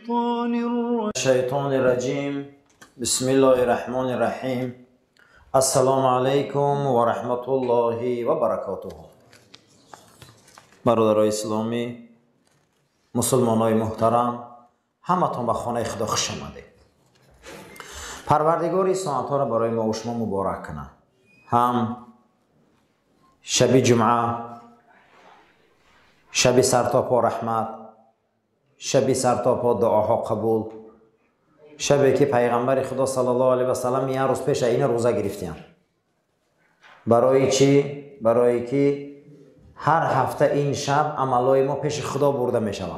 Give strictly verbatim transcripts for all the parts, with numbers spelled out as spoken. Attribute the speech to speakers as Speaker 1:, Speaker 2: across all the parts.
Speaker 1: الشيطان الرجيم
Speaker 2: الشيطان الرجيم بسم الله الرحمن الرحیم. السلام علیکم و رحمت الله و برکاته. برادرای اسلامی، مسلمانای محترم، همتون به خانه خدا خوش آمدید. پروردگار ساعتها را برای ما و شما مبارک کنه. هم شب جمعه، شب سرتاپا رحمت، شب سرتاپا دعاها قبول، شبی که پیغمبر خدا صلی الله علیه و سلم یه روز پیش این روزه گرفتیم. برای چی؟ برای که هر هفته این شب عملای ما پیش خدا برده می شود.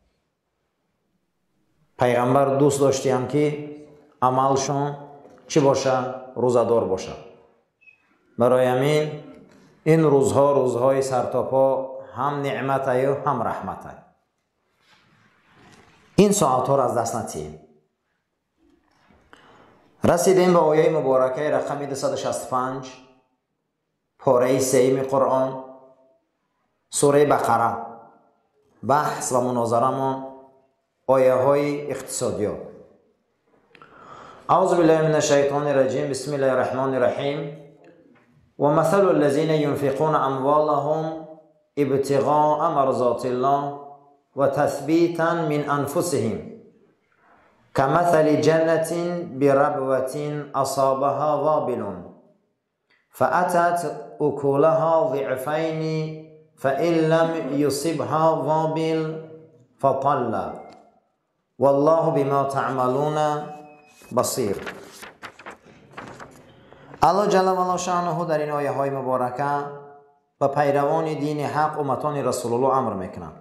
Speaker 2: پیغمبر دوست داشتیم که عملشون چی باشه؟ روزدار باشه. برای همین این روزها روزهای سرتاپا هم نعمت و هم رحمت. این ساعتها را از دست ندهیم. رسیدیم به آیه مبارکه رقم دویست و شصت و پنج پاره سوم قرآن، سوره بقره. بحث و مناظره من آیه های اقتصادیات. اعوذ بالله من الشیطان الرجیم بسم الله الرحمن الرحیم. و مثل الذین ينفقون اموالهم ابتغاء مرضات الله و تثبیتا من انفسهم كمثل جنة بربوة أصابها وابل فأتت أكلها ضعفين فإن لم يصبها وابل فطل والله بما تعملون بصير. الله جل و علا شأنه در این آیه های مبارکه و پیروان دین حق امتان رسول الله امر میکنند.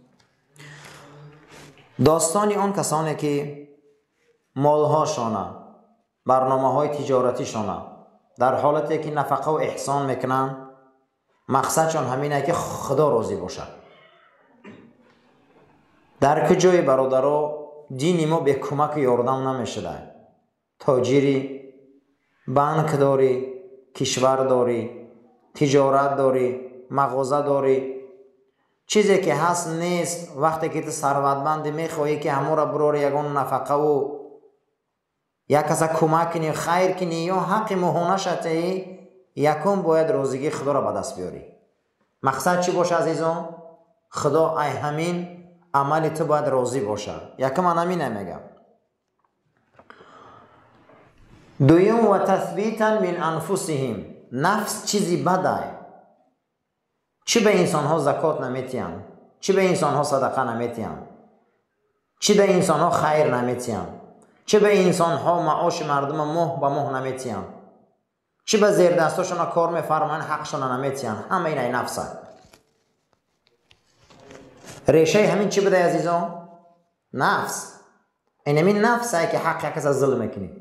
Speaker 2: داستانی آن کسانی که مالهاشان، برنامه های تجارتیشان در حالتی که نفقه و احسان میکنن، مقصدشان همینه که خدا راضی باشه. در کجای برادرها دین ما به کمک یاردم نمیشه. تاجری، بانک داری، کشور داری، تجارت داری، مغازه داری، چیزی که هست نیست. وقتی که تو ثروتمند میخوایی که همو را برور یگان نفقه و یا کسا کمک کنی خیر کنی یا حق مهانه شده، یکم باید روزگی خدا را به دست بیاری. مقصد چی باشه عزیزان؟ خدا ای همین عمل تو باید راضی باشه. یکم من همین نمیگم. دویم و تثبیتا من انفسهم. نفس چیزی بده. چی به انسان ها زکات نمیتیم؟ چی به انسان ها صدقه نمیتیم؟ چی به انسان ها خیر نمیتیم؟ چی به انسان ها معاش مردم ماه به ماه نمیتیم؟ چی به زیر دستاشون کار میفرمان حقشون نمیتیم؟ همه این ای نفسه. ریشه همین چی بده عزیزان؟ نفس. این همین نفسه که حق یک از ظلم میکنی.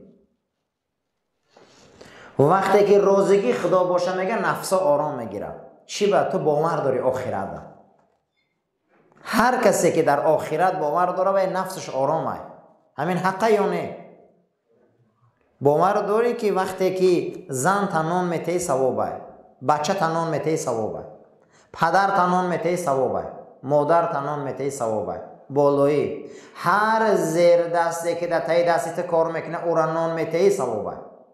Speaker 2: وقتی که روزگی خدا باشه میگه نفسا آرام میگیره. چی با تو باور داری آخرت ده؟ هر کسی که در آخرت باور داره و نفسش آرامه. همین حقه یا نه؟ باور داری که وقتی که زن تنان میته ثوابه، بچه تنان میته ثوابه، پدر تنان میته ثوابه، مادر تنان میته ثوابه، بالایی هر زیر دستی که در تای دستی کار میکنه او را نان میته ثوابه،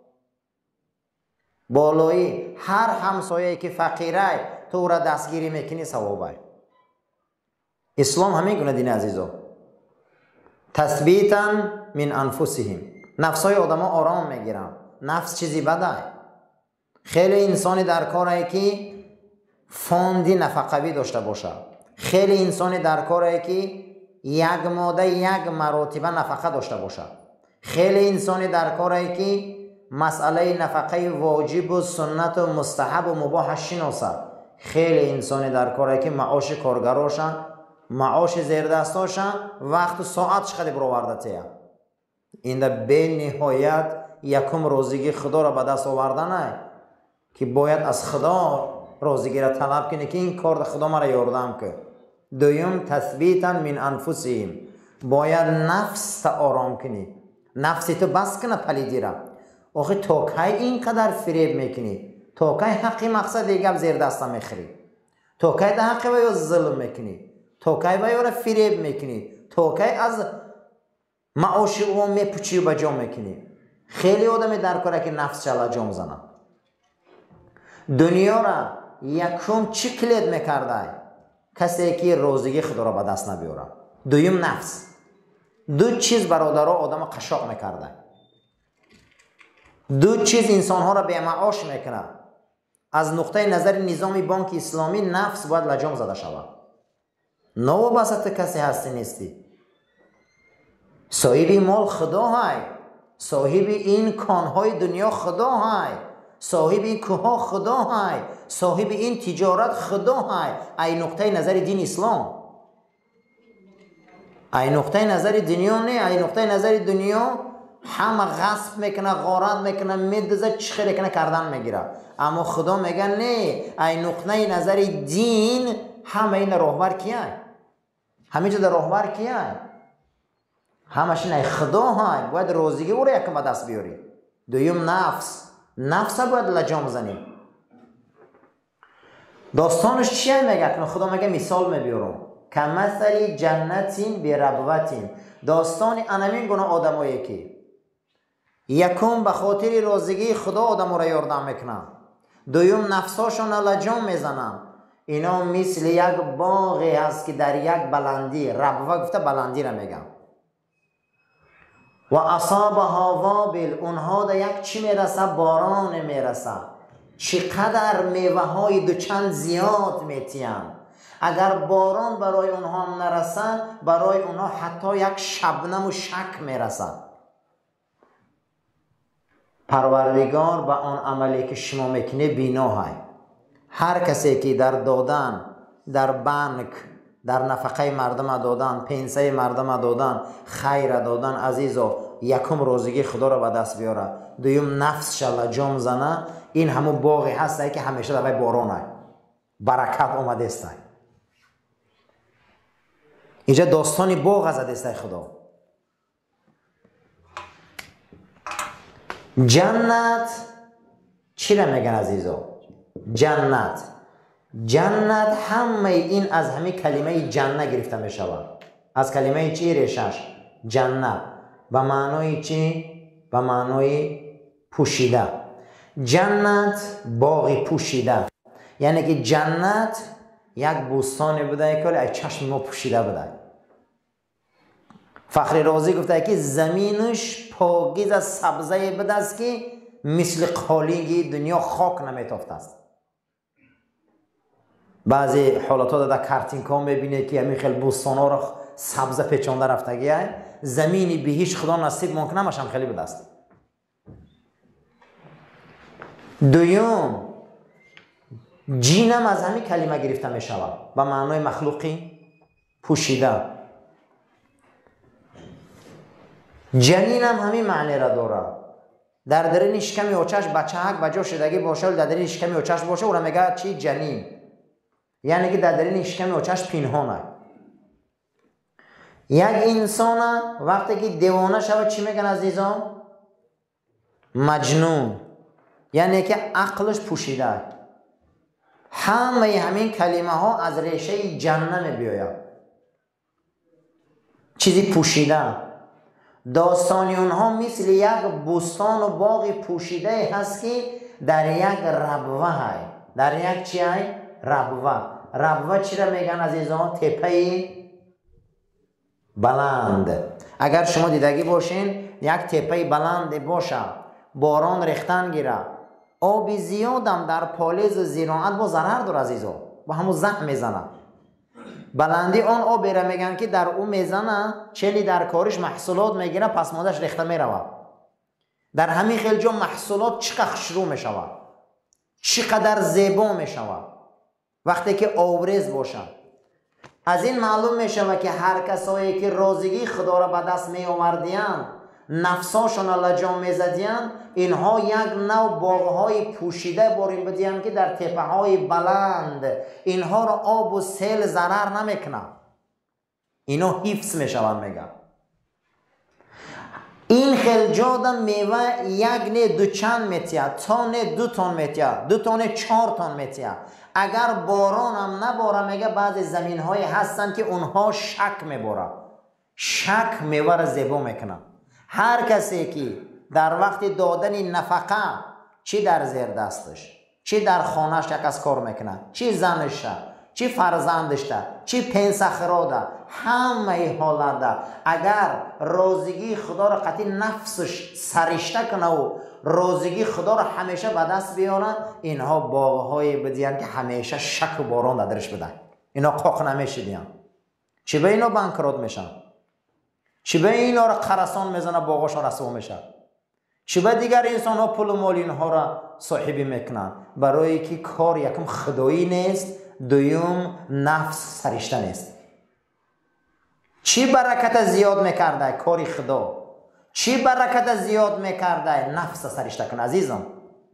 Speaker 2: بالایی هر همسایه که فقیره تو او را دستگیری میکنی ثوابه. اسلام همین گونه دین عزیزا. تثبیتا من انفسهم. نفسای آدم ها آرام میگیرن. نفس چیزی بده. خیلی انسانی در کاره که فاندی نفقوی داشته باشه. خیلی انسانی در کاره که یک ماده یک مراتبه نفقه داشته باشه. خیلی انسانی در کاره که مسئله نفقه واجب و سنت و مستحب و مباح شناسه. خیلی انسانی در کاره که معاش کارگراشن، معاش زیر دستاشن، وقت و ساعت چقدر برآورده تیه. این در به نهایت یکم روزگی خدا را به دست آوردنه که باید از خدا روزگی را طلب کنی که این کار خدا مرا یاردم که. دویم تثبیتا من انفسهم. باید نفس تا آرام کنی. نفسی تو بس کنه پلیدی را. آخه تا کی اینقدر فریب میکنی؟ تا کی حقی مقصد دیگه زیر دستا میخری؟ تا کی ده حقی باید ظلم میکنی؟ تا کی باید فریب میکنی؟ تا کی از معاش او میپوچی و بجا میکنی. خیلی آدمی در کاره که نفس چلا جا میزنه. دنیا را یکم چی کلید میکرده؟ کسی که روزگی خدا را به دست نبیاره. دویم نفس. دو چیز برادرها آدم قشاق میکرده. دو چیز انسان ها را به معاش میکنه. از نقطه نظر نظام بانک اسلامی نفس باید لجام زده شود. نوابسط کسی هستی نیستی. صاحب مال خدا های، صاحب این کانهای دنیا خدا های، صاحب این کوه خدا های، صاحب این تجارت خدا های. ای نقطه نظر دین اسلام، ای نقطه نظر دنیا نه. ای نقطه نظر دنیا همه غصب میکنه، غارت میکنه، میدزه، چخیره کنه کردن میگیره. اما خدا میگه نه. ای نقطه نظر دین همه این راهبر کیه؟ همینجا در راهبر کیه؟ همش نه خدا های. باید روزگی او را یکم دست بیاری. دویم نفس. نفس باید لجام زنیم. داستانش چیه میگه؟ خدا میگه مثال میبیارم که مثل جنتین بی ربوتین. داستان انمین گونه آدمایی که یکم به خاطر روزگی خدا آدم را یاردم میکنن، دویم نفساشون لجام میزنن. اینا مثل یک باغی هست که در یک بلندی، ربوه گفته بلندی را میگن، و اصابها وابل، اونها در یک چی میرسه؟ باران میرسه. چقدر میوه های دوچند زیاد میتین. اگر باران برای اونها هم نرسه، برای اونها حتی یک شبنم و شک میرسه. پروردگار به آن عملی که شما میکنه بینا های. هر کسی که در دادن، در بانک، در نفقه مردم دادن، پنسه مردم دادن، خیر دادن، عزیزا یکم روزگی خدا را به دست بیاره، دویم نفس شلا جام زنه. این همون باغی هسته که همیشه دوی بارانه، برکت آمده است. اینجا داستانی باغ از دست خدا. جنت چی را میگن عزیزا؟ جنت جنت همه این از همه کلمه جنت گرفته می شود. از کلمه چی ریشش؟ جنت. به معنای چی؟ به معنای پوشیده. جنت باغی پوشیده، یعنی که جنت یک بوستانی بوده که از چشم ما پوشیده بوده. فخر رازی گفته که زمینش پاکیز از سبزه بوده است که مثل قالینگ دنیا خاک نمیتافته است. بعضی حالات ها در کارتینکا میبینه که همین خیلی بوستان ها رو سبزه پیچانده رفتگیه. زمینی به هیچ خدا نصیب ممکن نماشم خیلی بوده است. دویم جینم از همین کلمه گرفته می شود به معنای مخلوقی پوشیده. جنین هم همین معنی را داره. در درین شکم اوچش بچه حق بجا شدگی باشه، در درین شکم اوچش باشه، او را میگه چی؟ جنین. یعنی که در درین شکم اوچش پنهانه. یک انسان وقتی که دیوانه شود چی میگن عزیزان؟ مجنون. یعنی که عقلش پوشیده. همه همین کلمه ها از ریشه جنه می بیاید. چیزی پوشیده. داستانی اونها مثل یک بوستان و باغ پوشیده هست که در یک ربوه های. در یک چی های؟ ربوه. ربوه چی را میگن عزیزان؟ تپه بلند. اگر شما دیدگی باشین یک تپه بلند باشه، باران ریختن گیره، آب زیادم در پالیز زراعت با ضرر داره عزیزا، با همون زخم میزنه. بلندی آن آب را میگن که در او میزنه، چلی در کارش محصولات میگیره، پس مادش ریخته میروه. در همین خیلی جا محصولات چقدر شروع میشود، چقدر زیبا میشود وقتی که آوریز باشه. از این معلوم میشود که هر کسایی که رازگی خدا را به دست می آوردیان، نفساشون لجام میزدیان، اینها یک نوع باغهای پوشیده بارین بدیان که در تپه های بلند اینها را آب و سیل ضرر نمیکنه، اینا حفظ میشوند. میگم این خیلی جادم میوه یک نه دو چند میتیه، تا نه دو تن میتیه، دو تن چهار تن میتیه. اگر باران هم نباره میگه بعضی زمین های هستن که اونها شک میباره. شک میوه را زیبا میکنه. هر کسی که در وقت دادن نفقه چی در زیر دستش، چی در خانهش یک از کار میکنه، چی زنش، چی فرزندش، چی پنسخراده، همه حالت ده اگر رازگی خدا را قطعی نفسش سرشته کنه و رازگی خدا را همیشه به دست بیاره، اینها باغهای بدین که همیشه شک و باران درش بدن، اینا قاق نمیشه بیان. چی به اینا بانکرات میشن، چی به اینا را قرصان میزنه باغاش رسوا میشه، چی به دیگر انسان ها پول و مال اینها را صاحبی میکنن، برای که کار یکم خدایی نیست، دویم نفس سرشته نیست. چی برکت زیاد میکرده؟ کاری خدا. چی برکت زیاد میکرده؟ نفس سرشته کن عزیزم.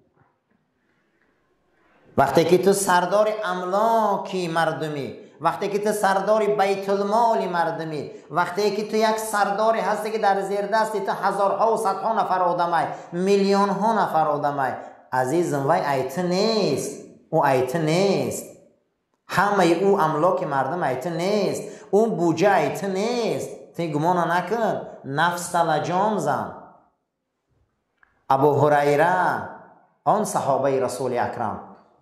Speaker 2: وقتی که تو سردار املاکی مردمی، وقتی که تو سردار بیت المال مردمی، وقتی که تو یک سرداری هستی که در زیر دستی تو هزارها و صدها نفر آدمای، میلیون ها نفر آدمای، عزیزم وای ایت نیست، او ایت نیست، همه او املاک مردم ایت نیست، اون بوجه ایت نیست. تو گمان نکن، نفس تلجام زن. ابو هریره آن صحابه رسول اکرم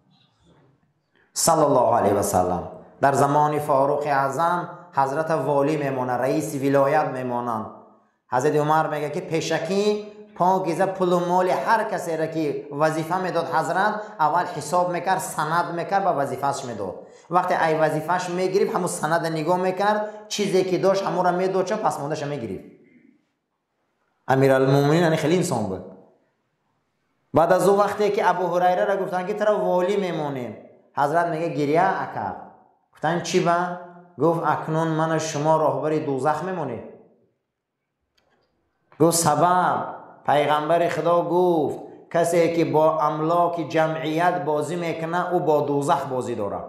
Speaker 2: صلی الله علیه و سلم در زمان فاروق اعظم حضرت والی میمونه، رئیس ولایت میمونن. حضرت عمر میگه که پیشکی پاکیزه پول و مال هر کسی را که وظیفه میداد حضرت اول حساب میکرد، سند میکرد، با وظیفهش میداد. وقتی ای وظیفهش میگرفت همون سند نگاه میکرد، چیزی که داشت همون را میداد، چه پس موندهش میگرفت. امیرالمومنین یعنی خیلی انسان بود. بعد از اون وقتی که ابو هریره را گفتن که ترا والی میمونیم، حضرت میگه گریه اکر. گفتن چی با؟ گفت اکنون من شما راهبر دوزخ میمونی. گفت سبب پیغمبر خدا گفت کسی که با املاک جمعیت بازی میکنه او با دوزخ بازی داره.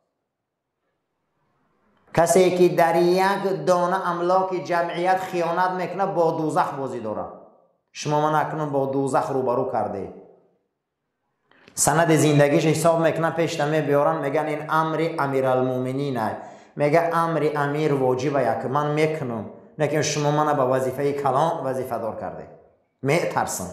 Speaker 2: کسی که در یک دانه املاک جمعیت خیانت میکنه با دوزخ بازی داره. شما من اکنون با دوزخ روبرو کرده. سند زندگیش حساب میکنن، پیش نمی بیارن، میگن این امر امیرالمومنینه. میگه امر امیر واجبه یک من میکنم، لیکن شما من با وظیفه کلان وظیفه دار کرده. میترسم.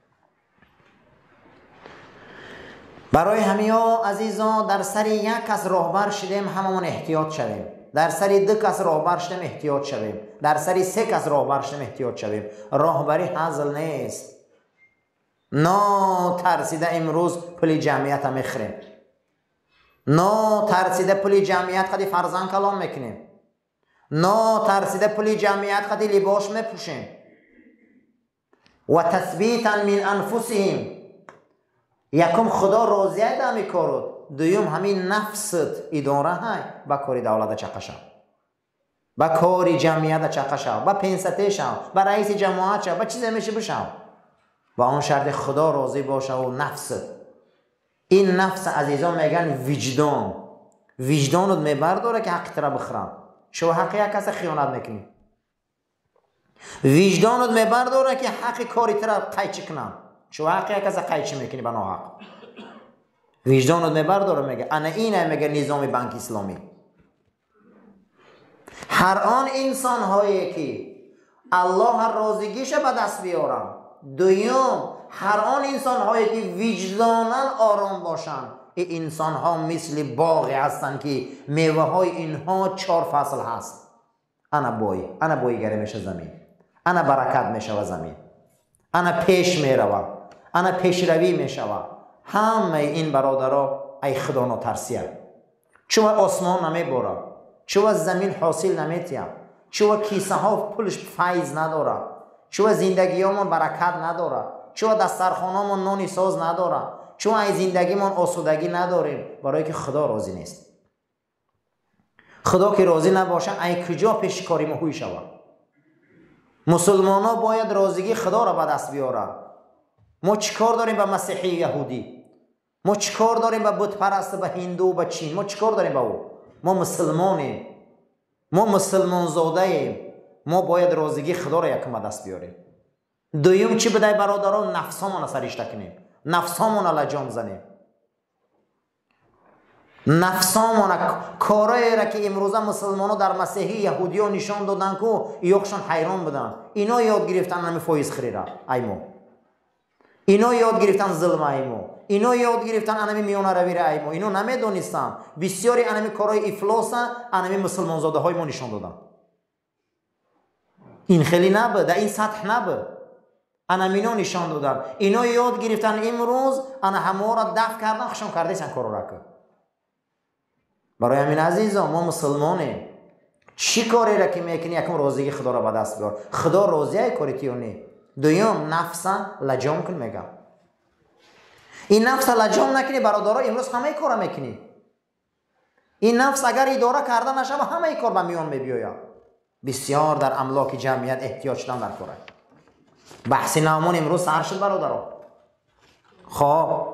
Speaker 2: برای همیا عزیزان در سر یک کس راهبر شدیم هممون احتیاط شویم. در سر دو کس راهبر شدیم احتیاط شویم. در سر سه کس راهبر شدیم احتیاط شویم. راهبری هزل نیست. نا ترسیده امروز پول جمعیت هم میخریم، نا ترسیده پول جمعیت خدی فرزند کلام میکنیم، نا ترسیده پول جمعیت خدی لباس میپوشیم. و تثبیتا من انفسهم، یکم خدا راضیه ده میکارد، دویم همین نفست اداره های با کاری دولت چقشه، با کاری جمعیت چقشه، با پنسته شو، با رئیس جماعت شو، با چیز میشه بشو، با اون شرط خدا راضی باشه و نفست. این نفس عزیزان میگن وجدان. وجدانت میبرداره که حق ترا بخرن. شو حق یک کس خیانت میکنی. وجدانت میبرداره که حق کاری ترا قیچی کنن. شو حق یک کس قیچی میکنی بنا حق. وجدانت میبرداره میگه انا اینه، میگه نظام بانک اسلامی. هر آن انسان هایی که الله راضیگیش به دست بیارن، دویم هر آن انسان هایی که وجداناً آرام باشن، این انسان ها مثل باغی هستن که میوه های اینها چهار فصل هست. انا بوی، انا بویگری میشه زمین، انا برکت میشه و زمین، انا پیش میروه، انا پیشروی میشوه. همه این برادرها ای خدا نترسیه. چون آسمان نمیباره، چون زمین حاصل نمیتیم، چون کیسه ها پولش فیض نداره، چون زندگی همون برکت نداره، چون دسترخوان همون نانی ساز نداره، چون ای زندگی من آسودگی نداریم، برای که خدا راضی نیست. خدا که راضی نباشه ای کجا پیش کاری ما هوی شود. مسلمان ها باید راضیگی خدا را به دست بیارن. ما چیکار داریم به مسیحی یهودی؟ ما چیکار داریم به بت پرست، به هندو، به چین؟ ما چیکار داریم به او؟ ما مسلمانیم، ما مسلمان زاده ایم. ما باید راضیگی خدا را یکم به دست بیاریم. دویم چی بدای برادران؟ نفسامون سرشته کنیم، نفسامون لجام زنیم. نفسامون کارایی را که امروزه مسلمانو در مسیحی یهودی ها نشان دادن که یوکشان حیران بدن. اینا یاد گرفتن نمی فایز خریره ایمو، اینا یاد گرفتن ظلم ایمو، اینا یاد گرفتن انمی میانه روی ایمو. اینا نمیدونستن بسیاری انمی کارای افلاس انمی مسلمان زاده های ما نشان دادن. این خیلی نبود، در این سطح نبود. انمینا نشان دادن. اینا یاد گرفتن امروز انا همه را دفع کردن، خشم کرده سن کارو را کرد. برای همین عزیزان ما مسلمانیم. چی کاری را که میکنی یکم راضی خدا را به دست بیار. خدا راضی ای کاری یا نه. دویم نفس لجام کن. میگم این نفس لجام نکنی برادرها، امروز همه کارا میکنی. این نفس اگر اداره کرده نشه همه کار به میان میبیاید. بسیار در املاک جمعیت احتیاج دارن در کاره. بحث نامون امروز سر شد برادرها. خب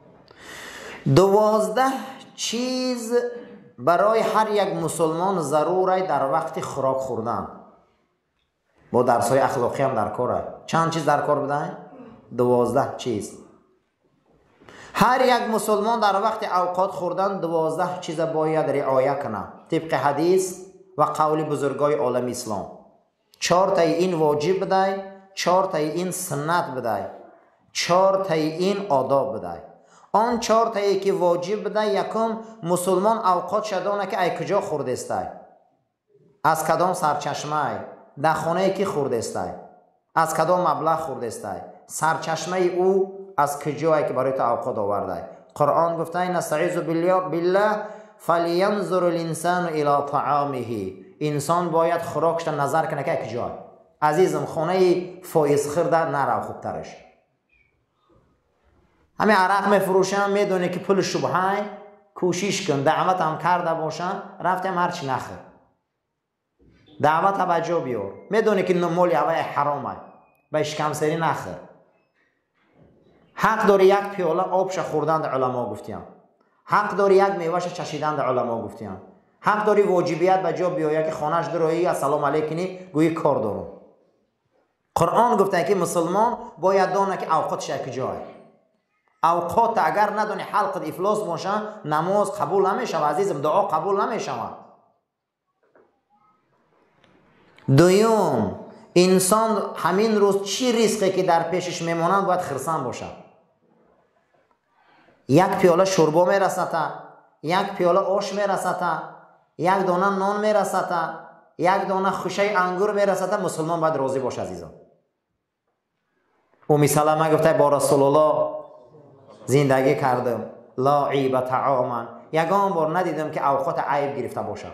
Speaker 2: دوازده چیز برای هر یک مسلمان ضروره در وقت خوراک خوردن. با درس‌های اخلاقی هم در کاره. چند چیز در کار بدن؟ دوازده چیز. هر یک مسلمان در وقت اوقات خوردن دوازده چیز باید رعایت کنه طبق حدیث و قول بزرگای عالم اسلام. چهار تای این واجب بده، چهار تای این سنت بده، چهار تای این آداب بده. آن چهار تایی که واجب بده، یکم مسلمان اوقات شدانه که ای کجا خورده است، از کدام سرچشمه، در خانه کی خورده است، از کدام مبلغ خورده است، سرچشمه او از کجایی که برای تو اوقات آورده. قرآن گفته نستعیذ بالله فلینظر الانسان الی طعامه. انسان باید خوراکش نظر کنه که کجای. عزیزم خانه فایز خرده نرو خوبترش. همه عرق میفروشن، میدونه که پول شبهه، کوشش کن دعوت هم کرده باشن، رفتم هرچی نخر دعوت هم بجا بیار. میدونه که مالی هوای حرامه، بهش کم سری نخر. حق داری یک پیاله آبش خوردن در علما گفتیم، حق داری یک میوهش چشیدن در علما گفتیم، حق داری واجبیت بجا بیایی که خانهش درایی السلام علیکنی گویی کار دارم. قرآن گفته که مسلمان باید دانه که اوقاتش کجای. اوقات اگر ندانی حلقت افلاس باشه نماز قبول نمیشه عزیزم، دعا قبول نمیشه. دویم انسان همین روز چی ریسقی که در پیشش میمونند باید خرسان باشه. یک پیاله شوربا میرسته، یک پیاله آش میرسته، یک دانه نان میرسته، یک دانه خوشه انگور میرسته. مسلمان باید راضی باشه عزیزان. ام سلمه گفته با رسول الله زندگی کردم، لا عیب طعاما، یگان بار ندیدم که اوقات عیب گرفته باشه،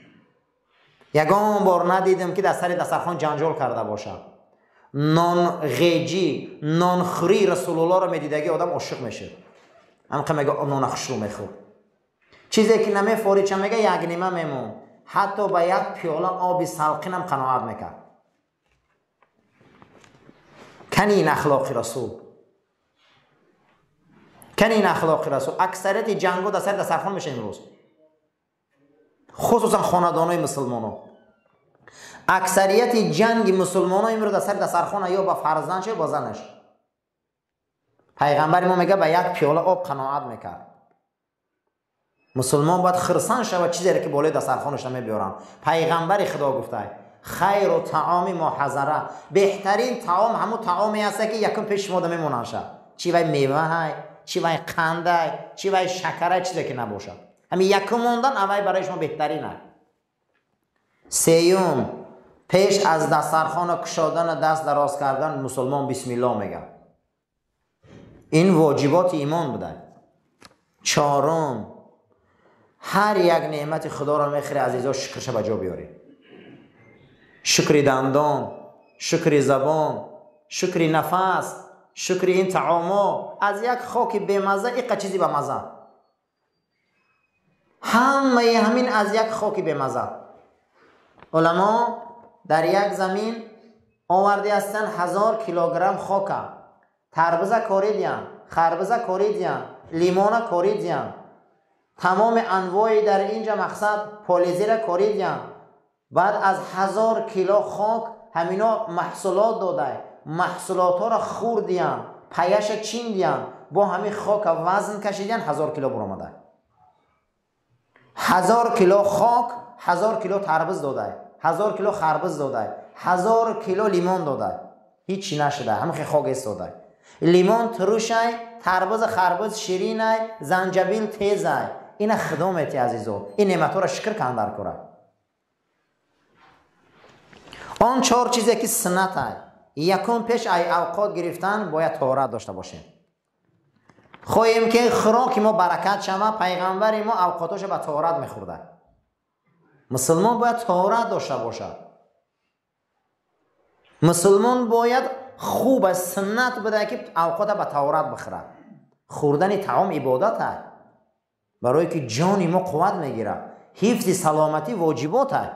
Speaker 2: یگان بار ندیدم که در سر دسترخوان جنجال کرده باشه. نان غیجی، نان خوری رسول الله رو میدیدگی آدم عاشق میشه. هم که میگه نان خوش رو میخور، چیزی که نمیفوری چه میگه یک نیمه میمون، حتی با یک پیاله آب سلقین هم قناعت میکرد. کنی این اخلاق رسول، کنی این اخلاق رسول. اکثریت جنگو در سر دسترخوان میشه امروز، خصوصا خاندانای مسلمانان. اکثریت جنگ مسلمانان امروز در سر دسترخوان یا با فرزندش یا با زنش. پیغمبر ما میگه با یک پیاله آب قناعت میکرد. مسلمان باید خرسان شود چیزی که بالای دسترخوانش نمیبیارن. پیغمبر خدا گفته خیر و طعام ما حضره، بهترین طعام همون طعامی هست که یکم پیش ما میمونن شه. چی وای میوه های، چی وای قند های، چی وای شکر، چیزی که نباشه. همین یکم موندن اوای برای شما بهترینه. سیوم پیش از دسترخوان کشادن دست دراز کردن مسلمان بسم الله میگه. این واجبات ایمان بوده. چهارم هر یک نعمت خدا را میخری عزیزا شکرش به جا بیاری. شکر دندان، شکر زبان، شکر نفس، شکر این طعاما. از یک خاک بمزه یک چیزی به مزه، همه همین از یک خاک بمزه. علما در یک زمین آورده هستن هزار کیلوگرم خاک، تربزه کاریدیم، خربزه کاریدیم، لیمون کاریدیم، تمام انواعی در اینجا مقصد پالیزیر کاریدیم. بعد از هزار کیلو خاک همینا محصولات داده، محصولات ها را خوردیم، پیش چیندیم، با همین خاک وزن کشیدین، هزار کیلو برآمده. هزار کیلو خاک هزار کیلو تربوز داده، هزار کیلو خربوز داده، هزار کیلو لیمون داده، هیچی نشده، همه خاک استاده. لیمون تروشه، تربوز خربوز شیرینه، زنجبیل تیزه. این خدمتی عزیزو، این نعمت‌ها را شکر کن در کره. آن چهار چیزی که سنت است. یکم پیش ای اوقات گرفتن باید طهارت داشته باشیم. خواهیم که خوراک ما برکت شما، پیغمبر ما اوقاتش به طهارت میخورده. مسلمان باید طهارت داشته باشد. مسلمان باید خوب از سنت بده که اوقات به طهارت بخوره. خوردن طعام عبادت است، برای که جان ما قوت میگیره. حفظ سلامتی واجبات است.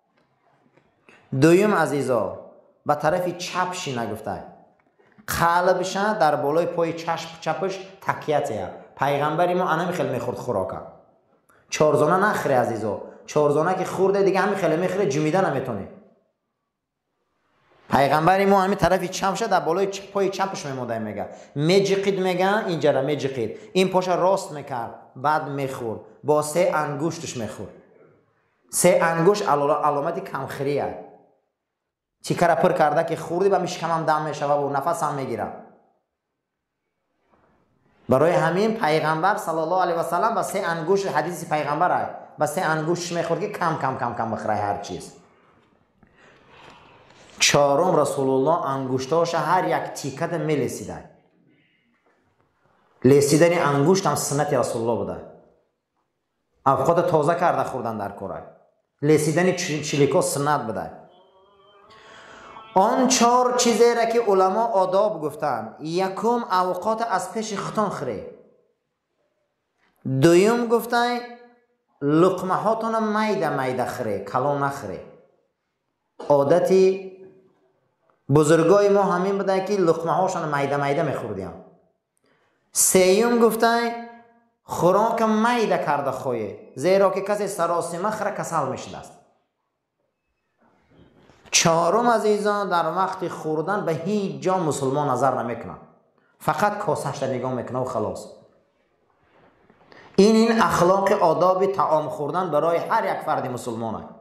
Speaker 2: دویم عزیزا، به طرف چپشی نگفته، قلبش در بالای پای چشم چپش تکیته. پیغمبری ما انمی خیلی میخورد خوراکه. چارزانه نخوره عزیزا، چارزانه که خورده دیگه همین خیلی میخوره، جمیده نمیتونه. پیغمبری ما همین طرف چپش در بالای پای چپش میموده، میگه میجقید، میگه اینجا را میجقید، این پاش راست میکرد، بعد میخورد، با سه انگشتش میخورد. سه انگشت علامت کمخوریه. چی کار پر کرده که خوردی و میشکم هم دم میشه و نفس هم میگیره. برای همین پیغمبر صلی الله علیه و سلم با سه انگشت، حدیث پیغمبر است، با سه انگشت میخورد که کم کم کم کم بخوره هر چیز. چهارم رسول الله انگشتاش هر یک تیکت میلیسیده. لیسیدن انگشت هم سنت رسول الله بوده. اوقات تازه کرده خوردن در کره. لیسیدن چلیکا سنت بوده. آن چهار چیزی را که علما آداب گفتن، یکم اوقات از پیش ختان خره. دویم گفتن لقمه هاتون میده میده خره، کلا نخره. عادتی بزرگای ما همین بوده که لقمه هاشون میده میده میخوردیم. سیوم گفتن خوراک میده کرده خویه، زیرا که کسی سراسیمه خره کسل میشده است. چهارم عزیزان، در وقت خوردن به هیچ جا مسلمان نظر نمیکنه، فقط کاسش را نگاه میکنه و خلاص. این این اخلاق آداب طعام خوردن برای هر یک فرد مسلمان است.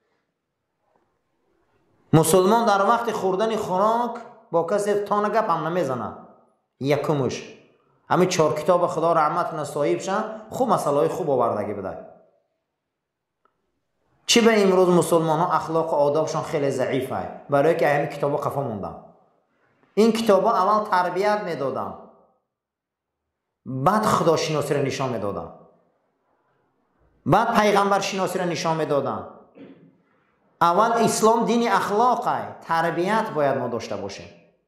Speaker 2: مسلمان در وقت خوردن خوراک با کسی تان گپ هم نمیزنه. یکمش همین چهار کتاب خدا رحمت کنه صاحب شن، خوب مسائل خوب آوردگی بده. چی به امروز مسلمان ها اخلاق و آدابشان خیلی ضعیفه، برای که همین کتابا قفا موندن. این کتابا اول تربیت میدادن، بعد خدا شناسی را نشان میدادن، بعد پیغمبر شناسی را نشان میدادن. اول اسلام دین اخلاقه، تربیت باید ما داشته باشیم.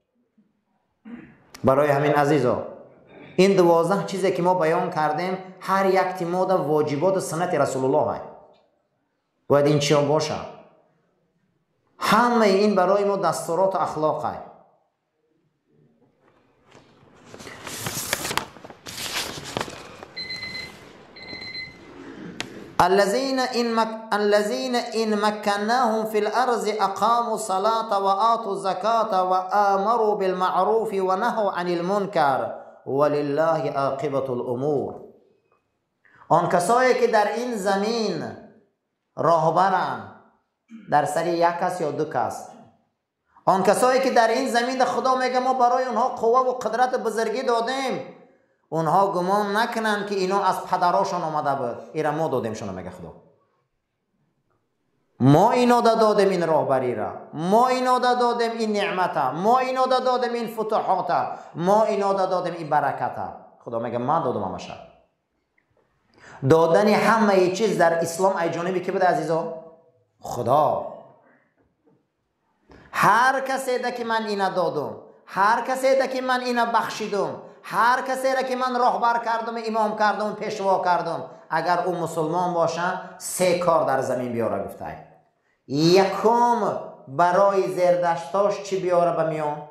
Speaker 2: برای همین عزیزا، این دوازده چیزی که ما بیان کردیم هر یک تیماد واجبات و سنت رسول الله است. باید این چیان باشه. همه این برای ما دستورات و اخلاق است. الذين إن مك... الذين إن مكناهم في الأرض أقاموا الصلاة وآتوا الزكاة وآمروا بالمعروف ونهوا عن المنكر ولله عاقبة الأمور. آن کسایی که در این زمین راهبرند، در سر یک کس یا دو کس، آن کسایی که در این زمین خدا میگه ما برای اونها قوه و قدرت بزرگی دادیم، اونها گمان نکنن که اینا از پدراشان آمده بود، اینا ما دادیمشون. میگه خدا ما اینا دادیم این راهبری را، ما اینا دادیم این نعمت، ما اینا دادیم این فتوحات، ما اینا دادیم این برکت. خدا میگه من دادم همش. دادن همه چیز در اسلام ای جانبی که بده عزیزا؟ خدا. هر کسی ده که من اینا دادم، هر کسی ده که من اینا بخشیدم، هر کسی را که من راهبر کردم، امام کردم، پیشوا کردم، اگر اون مسلمان باشه سه کار در زمین بیاره. گفته یکم برای زیردشتاش چی بیاره به میان؟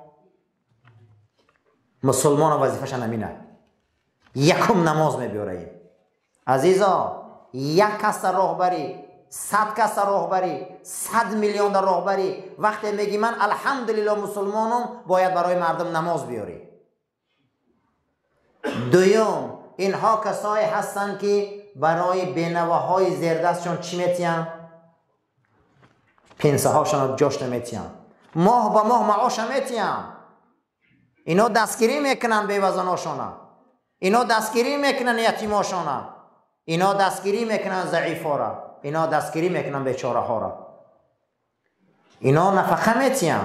Speaker 2: مسلمان وظیفش نمینه. یکم نماز میبیاره. عزیزا، یک کس در راهبری، صد کس در راهبری، صد میلیون در راهبری، وقتی میگی من الحمدلله مسلمانم، باید برای مردم نماز بیاری. دویم، اینها کسایی هستند که برای بینواهای زیردستشون چی میتیم؟ پنسه هاشون جشن میتیم، ماه با ماه معاش میتیم. اینا دستگیری میکنن بیوزناشون، اینا دستگیری میکنن یتیماشون، اینا دستگیری میکنن ضعیفا را، اینا دستگیری میکنن بیچاره ها را. اینا نفقه میتیم.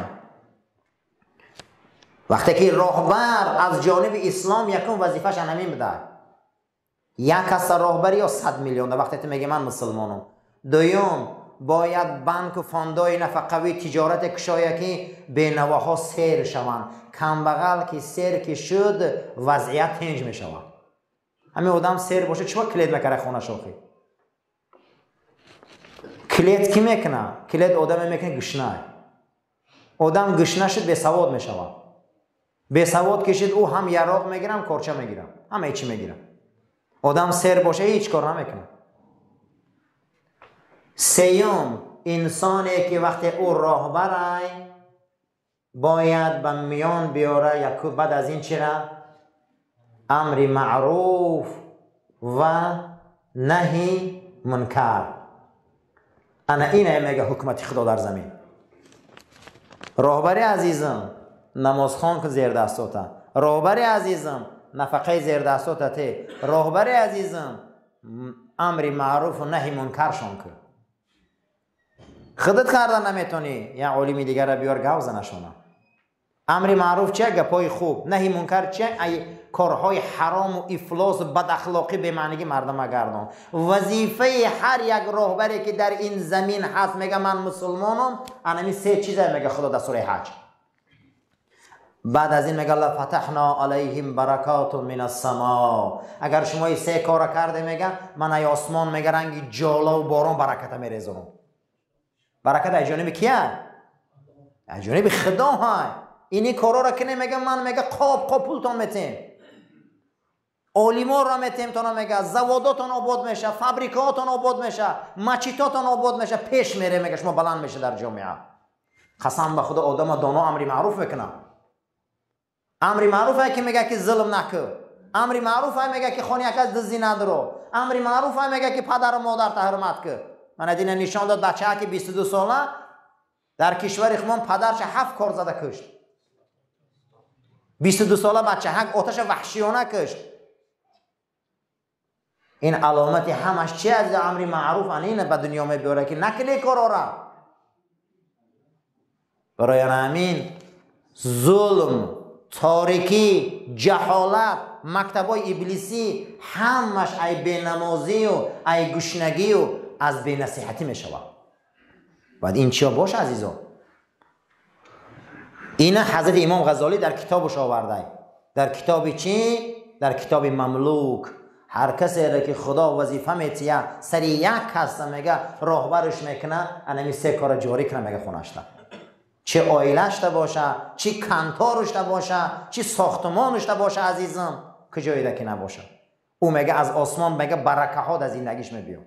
Speaker 2: وقتی که راهبر از جانب اسلام یکم وظیفه‌ش همین بده، یک کس راهبری یا صد میلیون ده. وقتی تو میگی من مسلمانم، دوم باید بانک و فاندای نفقوی تجارت کشایه که بینواها سیر شوند. کم بغل که سیر که شد وضعیت تنج میشود. همین آدم سیر باشه چه کلید میکنه خونه شوخی؟ کلید کی میکنه؟ کلید آدم میکنه گشنه. آدم گشنه شد به سواد میشود. به سواد کشید او هم یراق میگیرم کارچه میگیرم همه چی میگیرم. آدم سیر باشه هیچ کار نمیکنه. سیوم انسانی که وقتی او راهبره باید به میان بیاره یک بعد از این چرا امر معروف و نهی منکر. انا اینه میگه حکمت خدا در زمین. راهبری عزیزم نمازخوان که زیر دستاته، راهبری عزیزم نفقه زیر دستاته، راهبری عزیزم امر معروف و نهی منکر شون که خودت کردن نمیتونی یا علمی دیگر را بیار گوز نشونه. امر معروف چه؟ گپای خوب. نهی منکر چه؟ ای کارهای حرام و افلاس و بد اخلاقی به معنی مردم گردان. وظیفه هر یک راهبری که در این زمین هست میگه من مسلمانم، انمی سه چیزه میگه خدا در سوره حج. بعد از این میگه الله فتحنا علیهم برکات من السماء. اگر شما این سه کار کرده میگه من ای آسمان میگه رنگ جالا و باران برکت میریزم. برکت از جانب کیه؟ از جانب خدا های. اینی کارا را که نمیگه من میگه قاب قاب پولتون میتیم، علیما را میتیم تا میگه زواداتون آباد میشه، فابریکاتون آباد میشه، مچیتاتون آباد میشه، پیش میره میگه شما بلند میشه در جامعه. قسم به خدا آدم دانا امر معروف میکنه. امر معروف های که میگه که ظلم نکن، امر معروف های میگه که خونی یک از دزدی ندارو، امر معروف های میگه که پدر و مادر حرمت کن. من دین نشان داد بچه ها که بیست و دو ساله در کشور خمان پدرش هفت کار زده کشت. بیست و دو ساله بچه ها آتش وحشیانه کشت. این علامتی همش چی از امر معروف اینه به دنیا میبره که نکنی کارا را. برای همین ظلم، تاریکی، جهالت، مکتبای ابلیسی همش ای بینمازی و ای گشنگی و از بی نصیحتی می شود. باید این چیا باشه عزیزان؟ این حضرت امام غزالی در کتابش آورده. در کتاب چی؟ در کتاب مملوک. هر کسی را که خدا وظیفه میتیه سر یک کس میگه راهبرش میکنه، انمی سه کار جاری کنه میگه خونش ده. چه آیلش ده باشه، چه کنتارش ده باشه، چه ساختمانش ده باشه عزیزم، کجایی ده که نباشه. او میگه از آسمان میگه برکه ها در زندگیش میبیاد.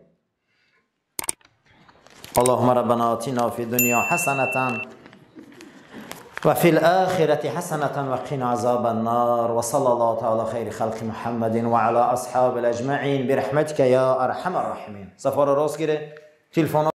Speaker 2: اللهم ربنا آتنا في الدنيا حسنة وفي الآخرة حسنة وقنا عذاب النار وصلى الله تعالى خير خلق محمد وعلى أصحاب الأجمعين برحمتك يا أرحم الراحمين. سفارة راس گیره تلفن